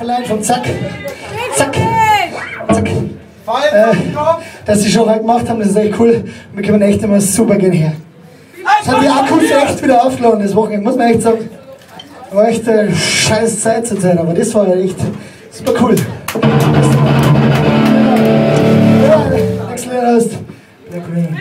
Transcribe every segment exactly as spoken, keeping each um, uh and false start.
verleihen vom ZAKK. ZAKK. ZAKK. Äh, dass sie schon halt gemacht haben, das ist echt cool. Wir kommen echt immer super gern her. Es hat die Akkus echt wieder aufgeladen, das Wochenende, muss man echt sagen. War echt eine scheiß Zeit zur Zeit, aber das war echt super cool. Ja, next letter ist Black Rain.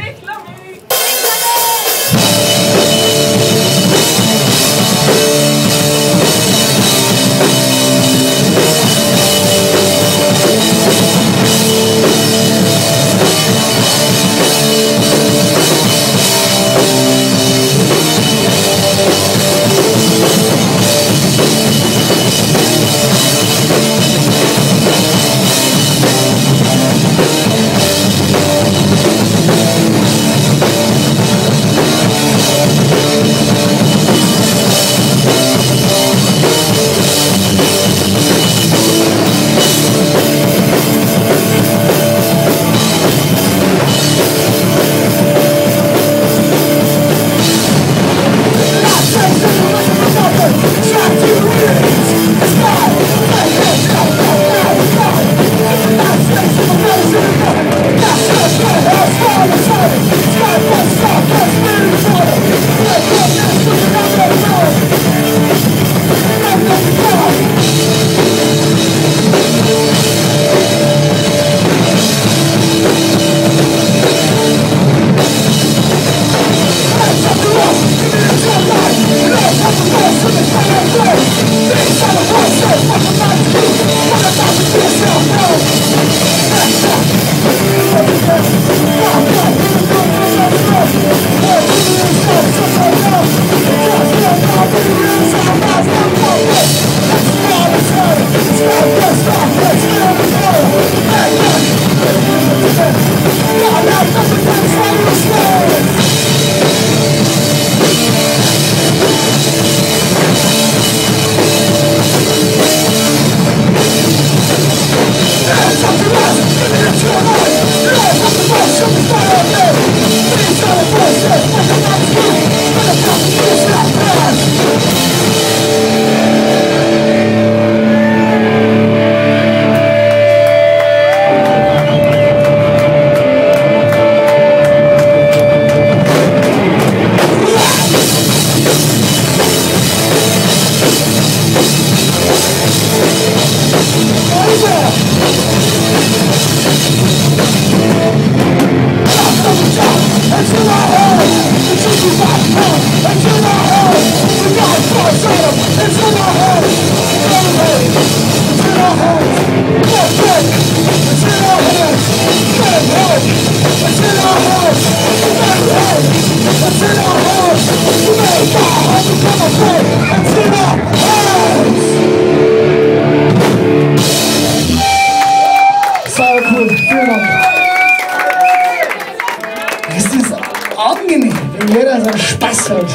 Es ist angenehm, wenn jeder so Spaß hat.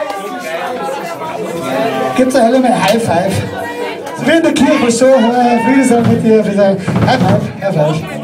Gibt es alle mal High Five. So wie in der Kirche so, Friede sein mit dir, High Five, High Five.